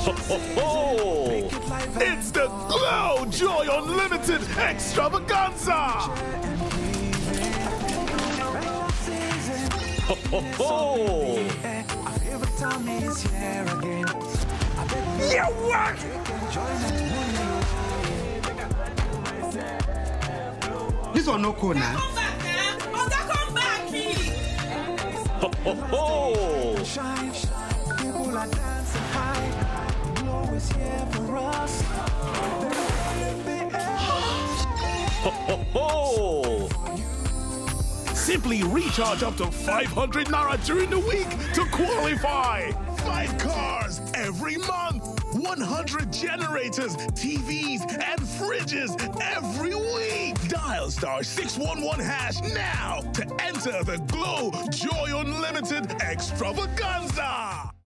Ho, ho, ho. It's the Glo Joy Unlimited Extravaganza! Ho, ho, ho. You work! This one no cool now. Come back, please. Ho, ho, ho. People are dancing high. Glo is here for us. Ho, ho, ho. Simply recharge up to 500 Naira during the week to qualify. 5 cars every month. 100 generators, TVs, and fridges every week. Dial *611# now to enter the Glo Joy Unlimited Extravaganza.